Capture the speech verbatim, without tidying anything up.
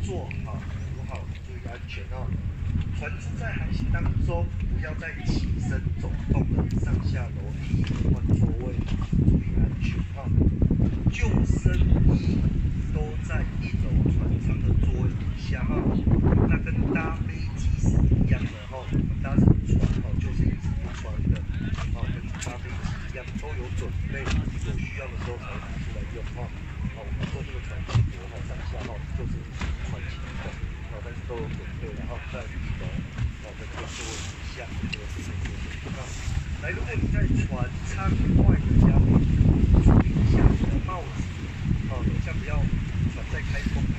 坐好，扶好，注意安全哦。船只在航行当中，不要再起身走动了，上下楼梯换座位，注意安全哦。救生衣都在一楼船舱的座位底下哈、哦，那跟搭飞机是一样的哈、哦。我们搭乘船哦，救生衣是不穿的，哦，跟搭飞机一样都有准备，有需要的时候才拿出来用哈、哦。哦，我们坐这个船出国哈，上下哈，救生衣是不穿起来的，哦，但是都有准备，然后在一楼哦的这个座位底下，这个这个这个啊，来，如果你在船舱外的家庭，注意一下你的帽子。哦，等一下不要船在开风的